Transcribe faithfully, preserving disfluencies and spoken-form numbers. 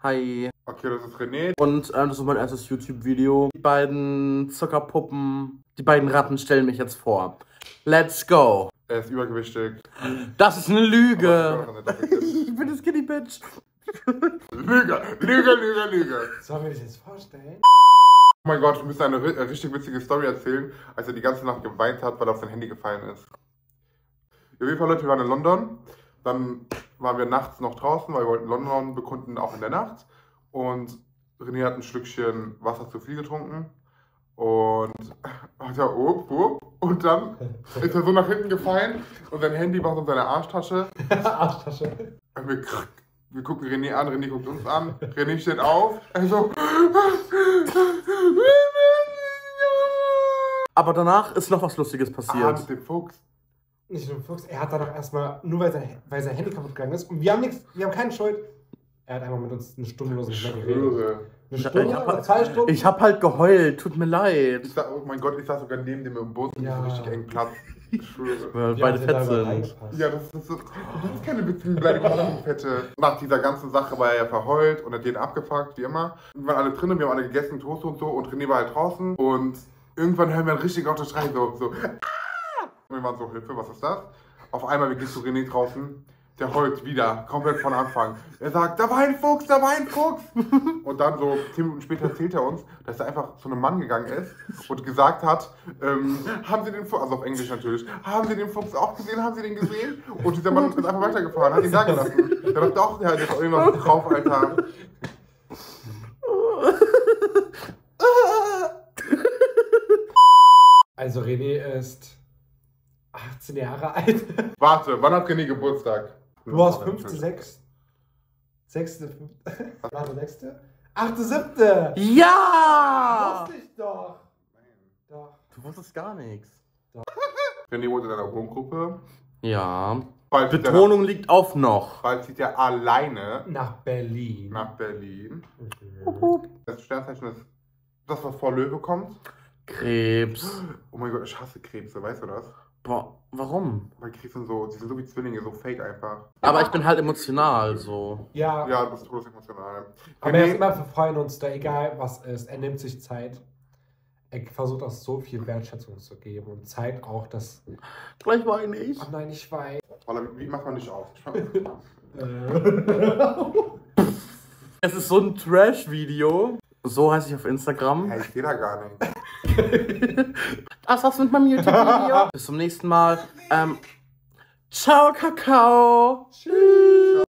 Hi. Okay, das ist René. Und ähm, das ist mein erstes YouTube-Video. Die beiden Zuckerpuppen, die beiden Ratten stellen mich jetzt vor. Let's go. Er ist übergewichtig. Das ist eine Lüge. Aber ich Ich bin eine Skinny Bitch. Lüge, Lüge, Lüge, Lüge. Sollen wir das jetzt vorstellen? Oh mein Gott, ich müsste eine ri- äh, richtig witzige Story erzählen, als er die ganze Nacht geweint hat, weil er auf sein Handy gefallen ist. Auf jeden Fall, Leute, wir waren in London. Dann waren wir nachts noch draußen, weil wir wollten London bekunden, auch in der Nacht. Und René hat ein Schlückchen Wasser zu viel getrunken. Und hat er, oh, oh, und dann ist er so nach hinten gefallen und sein Handy war so in seiner Arschtasche. Arschtasche. Und wir, wir gucken René an, René guckt uns an, René steht auf, also. Aber danach ist noch was Lustiges Ah, passiert. mit dem Fuchs. Nicht nur Fuchs, er hat danach erstmal, nur weil sein, weil sein Handy kaputt gegangen ist, und wir haben nichts, wir haben keine Schuld. Er hat einfach mit uns eine Stunde los nicht mehr geredet. Schwöre. Eine Stunde Ich hab oder halt- zwei Stunden? Ich hab halt geheult, tut mir leid. Ich sag, oh mein Gott, ich saß sogar neben dem im Bus und Ja. so richtig engen Platz. Ich schwöre. Weil Wie beide hat er da fett überhaupt sind. reingepasst? Ja, das ist so. Das ist keine witzigen Beleidigungen, Fette. Nach dieser ganzen Sache war er ja verheult und hat jeden abgefuckt, wie immer. Wir waren alle drinnen, wir haben alle gegessen, Toast und so, und René war halt draußen. Und irgendwann hören wir einen richtig lauten Schrei, so, so. Ah! Und wir waren so, Hilfe, was ist das? Auf einmal, wir gehen zu René draußen. Der heult wieder, komplett von Anfang. Er sagt, da war ein Fuchs, da war ein Fuchs. Und dann so zehn Minuten später erzählt er uns, dass er einfach zu einem Mann gegangen ist und gesagt hat, ähm, haben Sie den Fuchs, also auf Englisch natürlich, haben Sie den Fuchs auch gesehen, haben Sie den gesehen? Und dieser Mann ist einfach weitergefahren, hat ihn sagen lassen. Der dachte auch, der hat jetzt auch irgendwas drauf, Alter. Also René ist achtzehn Jahre alt. Warte, wann hat René Geburtstag? Du warst fünfte, sechste, sechste, fünfte, warte, sechste, achte, siebte. Ja! Wusste ich doch. Doch. Du wusstest gar nichts. René wohnt in einer Wohngruppe. Ja. Bald zieht er Betonung liegt auf noch. nach- Bald zieht er alleine Nach Berlin. nach Berlin. Mhm. Das Sternzeichen ist das, was vor Löwe kommt. Krebs. Oh mein Gott, ich hasse Krebse, weißt du das? Boah, warum? Weil Krebse sind so, die sind so wie Zwillinge, so fake einfach. Aber ich bin halt emotional, so. Ja, Ja, das ist todesemotional. aber er ist René, immer für Freunde uns da, egal was ist. Er nimmt sich Zeit. Er versucht auch so viel Wertschätzung zu geben und zeigt auch, dass. Gleich weine ich. Ach nein, ich weiß. Walla, wie macht man dich auf? Es ist so ein Trash-Video. So heiße ich auf Instagram. Hey, ich seh da gar nicht. Das war's mit meinem YouTube-Video. Bis zum nächsten Mal. Ähm, ciao, Kakao. Tschüss.